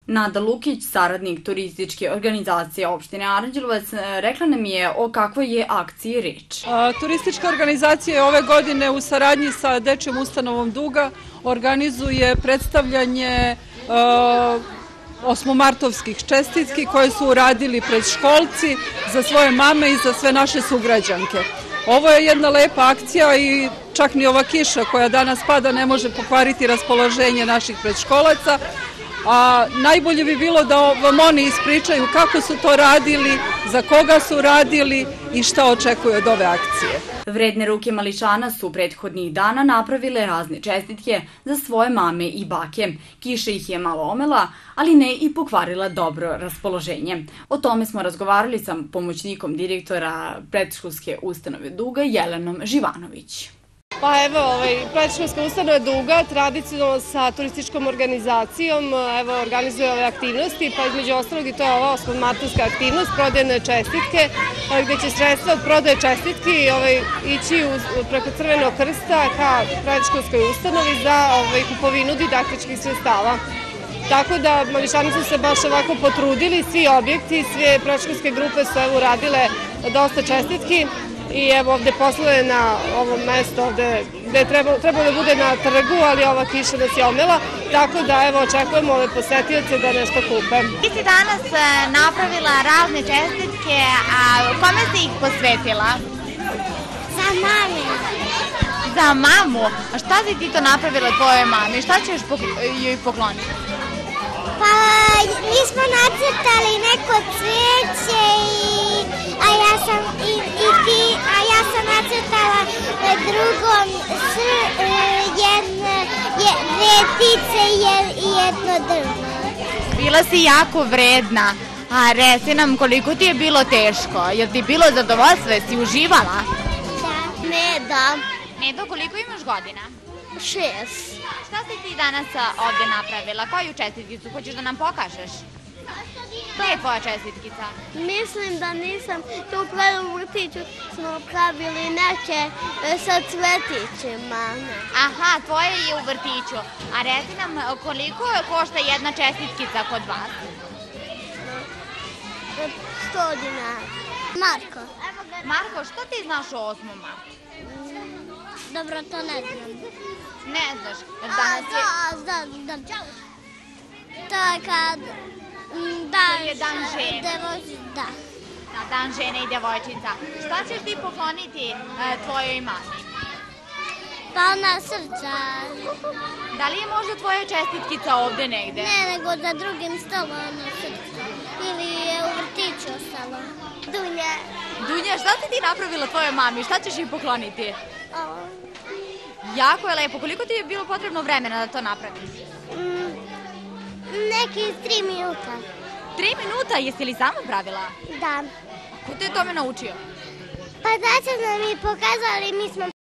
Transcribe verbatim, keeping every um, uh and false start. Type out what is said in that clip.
Nada Lukić, saradnik turističke organizacije opštine Aranđelovac, rekla nam je o kakvoj je akciji reč. Turistička organizacija ove godine u saradnji sa Dečijom ustanovom Duga organizuje predstavljanje osmomartovskih čestitki koje su uradili predškolci za svoje mame i za sve naše sugrađanke. Ovo je jedna lepa akcija i čak ni ova kiša koja danas pada ne može pokvariti raspoloženje naših predškolaca. A najbolje bi bilo da vam oni ispričaju kako su to radili, za koga su radili i šta očekuju od ove akcije. Vredne ruke mališana su prethodnih dana napravile razne čestitke za svoje mame i bake. Kiša ih je malo omela, ali ne i pokvarila dobro raspoloženje. O tome smo razgovarali sa pomoćnikom direktora predškolske ustanove Duga, Jelenom Živanović. Pa evo, predškolska ustanova Duga tradicionalno sa turističkom organizacijom evo, organizuje ove aktivnosti, pa između ostalog i to je ova osmomartovska aktivnost, prodajne čestitke, gde će sredstva od prodaje čestitki ići preko Crvenog krsta ka predškolskoj ustanovi za kupovinu didaktičkih sredstava. Tako da mališani su se baš ovako potrudili, svi objekti, sve predškolske grupe su evo uradile dosta čestitki. I evo ovde posluje na ovom mestu ovde gde je trebalo da bude na trgu, ali ova kiša nas je omela, tako da evo očekujemo ove posetioce da nešto kupe. Ti si danas napravila razne čestitke, a kome si ih posvetila? Za mame. Za mamu? A šta si ti to napravila tvojoj mami? Šta ćeš joj pokloniti? Pa mi smo nacrtali neko cveće a ja sam i ti, a ja sam nacrtala drugom jedne vretice i jedno drvo. Bila si jako vredna, a reci nam koliko ti je bilo teško, je li ti bilo zadovoljstvo, jesi uživala? Da. Neda. Nedo, koliko imaš godina? Šest. Šta si ti danas ovde napravila? Koju čestitkicu? Hoćeš da nam pokažeš? Gde je tvoja čestitkica? Mislim da nisam. Tu u vrtiću smo pravili neke sa cvetićima. Aha, tvoje je u vrtiću. A reci nam koliko košta jedna čestitkica kod vas? Sto dinara. Marko. Marko, što ti znaš o osmom martu? Dobro, to ne znam. Ne znaš? A, da, da, da. To je kad... To je dan žene. Da. Dan žene i devojčica. Šta ćeš ti pokloniti tvojoj mami? Pa ona srca. Da li je možda tvoja čestitkica ovde negde? Ne, nego za drugim stolom ona srca. Ili je u vrtiću ostalo. Dunja. Dunja, šta si ti napravila tvojoj mami? Šta ćeš im pokloniti? Jako je lepo. Koliko ti je bilo potrebno vremena da to napraviš? Neki tri minuta. Tri minuta? Jesi li sama pravila? Da. Ko te je tome naučio? Pa da će nam i pokazali, mi smo